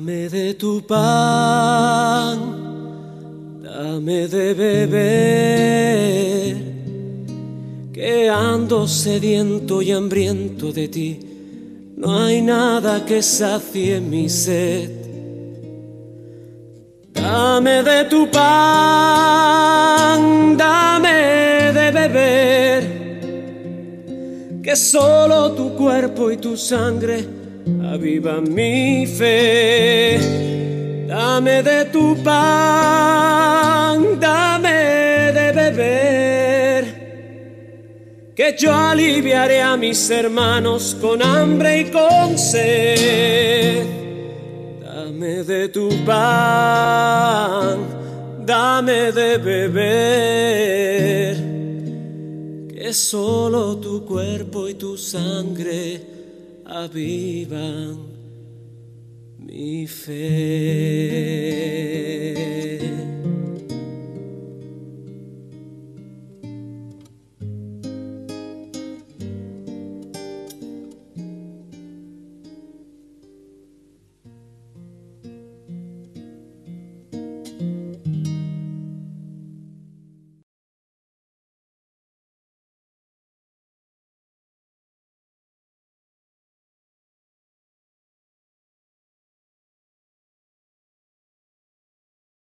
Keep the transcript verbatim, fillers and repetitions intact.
Dame de tu pan, dame de beber, que ando sediento y hambriento de ti, no hay nada que sacie mi sed. Dame de tu pan, dame de beber, que solo tu cuerpo y tu sangre avivan mi fe. Dame de tu pan, dame de beber, que yo aliviaré a mis hermanos con hambre y con sed. Dame de tu pan, dame de beber, que solo tu cuerpo y tu sangre avivan mi fe.